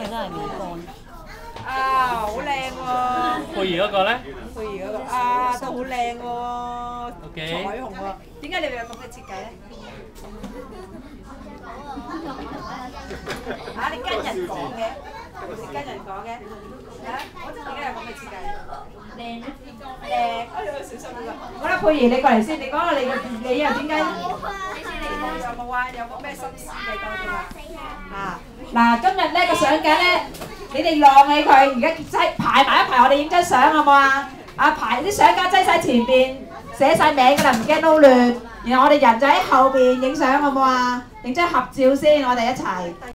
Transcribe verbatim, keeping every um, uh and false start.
個真係未乾。 啊，好靚喎！ 佩兒嗰個咧？ 佩兒嗰個啊，都好靚喎。 OK。 彩虹喎，點解你會有咁嘅設計咧？嚇！你跟人講嘅，你跟人講嘅嚇，我真係點解有咁嘅設計？靚咧，靚！哎呀，小心啲啦！好啦，佩兒你過嚟先，你講下你嘅你又點解？有冇啊？有冇咩心思你講嘅話？啊！嗱，今日呢個相架咧，你哋晾起佢，而家擠排埋一排，我哋影張相好唔好啊？啊排啲相架擠晒前邊，寫晒名㗎啦，唔驚撈亂。然後我哋人就喺後邊影相好唔好啊？影張合照先，我哋一齊。